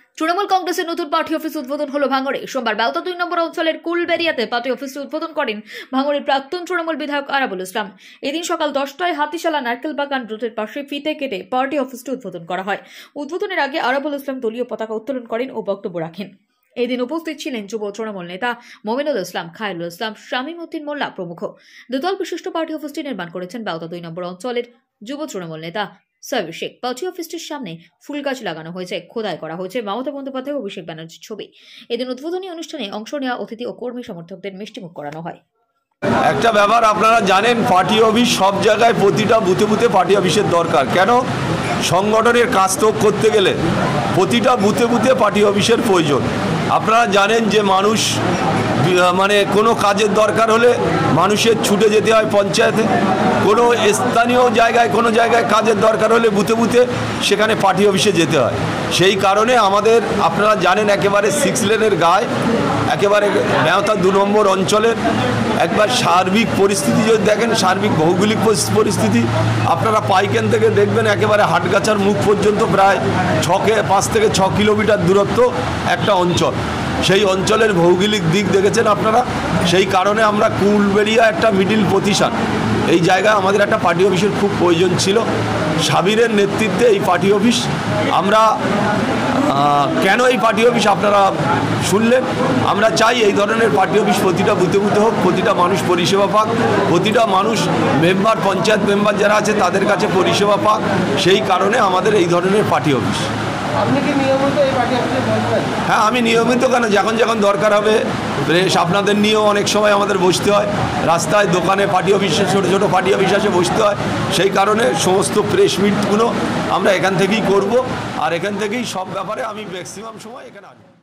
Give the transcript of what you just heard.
তৃণমূল কংগ্রেসের নতুন party office উদ্বোধন হলো ভাঙড়ে। সোমবার বেলতা 2 নম্বর অঞ্চলের কুলবেরিয়াতে পার্টি অফিস উদ্বোধন করেন ভাঙড়ের প্রাক্তন তৃণমূল বিধায়ক আরাবুল ইসলাম। এদিন সকাল 10টায় হাতিশালা নারকেল বাগান রোডের পাশে ফিতে কেটে পার্টি অফিসটি উদ্বোধন করা হয়। উদ্বোধনের আগে আরাবুল ইসলাম দলীয় পতাকা উত্তোলন করেন ও বক্তব্য রাখেন। এদিন উপস্থিত ছিলেন যুব তৃণমূল নেতা মমিনুল ইসলাম, খায়রুল ইসলাম, শামীম উদ্দিন মোল্লা প্রমুখ। দুদল বিশিষ্ট পার্টি অফিসটি নির্মাণ করেছেন বেলতা 2 নম্বর অঞ্চলের যুব তৃণমূল নেতা সাবির শেখ। পার্টি অফিসটির সামনে ফুল গাছ লাগানো হয়েছে, খোদাই করা হয়েছে মমতা বন্দ্যোপাধ্যায় ও অভিষেক ব্যানার্জির ছবি। এদিন উদ্বোধনী অনুষ্ঠানে অংশ নেওয়া অতিথি ও কর্মী সমর্থকদের মিষ্টিমুখ করানো হয়। একটা ব্যাপার আপনারা জানেন, পার্টি অফিস সব জায়গায় প্রতিটা বুথে বুথে পার্টি অফিসের দরকার। কেন? সংগঠনের কাজ তো করতে গেলে প্রতিটা বুথে বুথে পার্টি অফিসের প্রয়োজন। আপনারা জানেন যে মানুষ মানে কোনো কাজের দরকার হলে মানুষের ছুটে যেতে হয় পঞ্চায়েতে, কোনো স্থানীয় জায়গায় কোনো জায়গায় কাজের দরকার হলে বুথে বুথে সেখানে পার্টি অফিসে যেতে হয়। সেই কারণে আমাদের আপনারা জানেন একেবারে 6 লেনের গায়ে একেবারে বেলতা 2 নম্বর অঞ্চলের একবার সার্বিক পরিস্থিতি যদি দেখেন, সার্বিক ভৌগোলিক পরিস্থিতি আপনারা পাইকেন থেকে দেখবেন একেবারে হাটগাছার মুখ পর্যন্ত প্রায় 5 থেকে 6 কিলোমিটার দূরত্ব একটা অঞ্চল। সেই অঞ্চলের ভৌগোলিক দিক দেখেছেন আপনারা। সেই কারণে আমরা কুলবেরিয়া একটা মিডিল পজিশন, এই জায়গায় আমাদের একটা পার্টি অফিসের খুব প্রয়োজন ছিল। সাবিরের নেতৃত্বে এই পার্টি অফিস আমরা কেন এই পার্টি অফিস আপনারা শুনলেন। আমরা চাই এই ধরনের পার্টি অফিস প্রতিটা বুথে বুথে হোক, প্রতিটা মানুষ পরিষেবা পাক, প্রতিটা মানুষ মেম্বার পঞ্চায়েত মেম্বার যারা আছে তাদের কাছে পরিষেবা পাক। সেই কারণে আমাদের এই ধরনের পার্টি অফিস। আপনি কি নিয়মিত এই পার্টি অফিসে বসবেন? হ্যাঁ, আমি নিয়মিত কেন, যখন যখন দরকার হবে প্রেস আপনাদের নিয়েও অনেক সময় আমাদের বসতে হয়, রাস্তায় দোকানে পার্টি অফিসে ছোটো ছোটো পার্টি অফিস আসে বসতে হয়। সেই কারণে সমস্ত প্রেস মিটগুলো আমরা এখান থেকেই করব, আর এখান থেকেই সব ব্যাপারে আমি ম্যাক্সিমাম সময় এখানে আসবো।